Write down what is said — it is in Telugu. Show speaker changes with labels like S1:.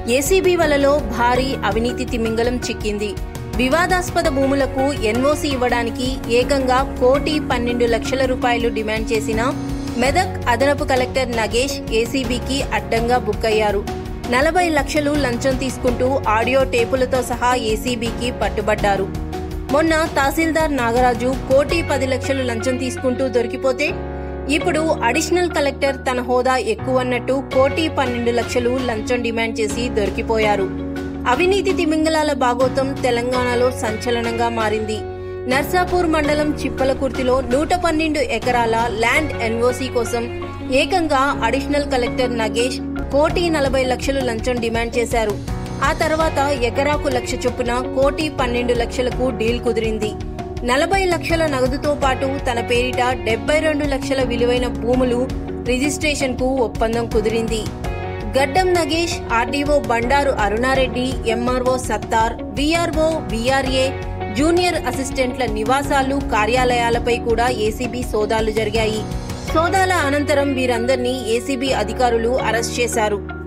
S1: ఏసీబీ వలలో భారీ అవినీతి తిమింగలం చిక్కింది. వివాదాస్పద భూములకు ఎన్ఓసీ ఇవ్వడానికి ఏకంగా 1,12,00,000 రూపాయలు డిమాండ్ చేసిన మెదక్ అదనపు కలెక్టర్ నగేష్ ఏసీబీకి అడ్డంగా బుక్ అయ్యారు. 40 లక్షలు లంచం తీసుకుంటూ ఆడియో టేపులతో సహా ఏసీబీకి పట్టుబడ్డారు. మొన్న తహసీల్దార్ నాగరాజు 1,10,00,000 లంచం తీసుకుంటూ దొరికిపోతే ఇప్పుడు అడిషనల్ కలెక్టర్ తన హోదా ఎక్కువన్నట్టు 1,12,00,000 లంచం డిమాండ్ చేసి దొరికిపోయారు. అవినీతి తిమింగలాల భాగోతం తెలంగాణలో సంచలనంగా మారింది. నర్సాపూర్ మండలం చిప్పలకుర్తిలో 112 ఎకరాల ల్యాండ్ ఎన్ఓసీ కోసం ఏకంగా అడిషనల్ కలెక్టర్ నగేష్ 1,40,00,000 లంచం డిమాండ్ చేశారు. ఆ తర్వాత ఎకరాకు 1,00,000 చొప్పున 1,12,00,000కు డీల్ కుదిరింది. 40 లక్షల నగదుతో పాటు తన పేరిట 72 లక్షల విలువైన భూములు రిజిస్ట్రేషన్కు ఒప్పందం కుదిరింది. Gaddam Nagesh, RDO Bandaru Aruna Reddy, MRO Sattar, VRO, VRA, junior అసిస్టెంట్ల నివాసాలు, కార్యాలయాలపై కూడా ఏసీబీ సోదాలు జరిగాయి. సోదాల అనంతరం వీరందరినీ ఏసీబీ అధికారులు అరెస్ట్ చేశారు.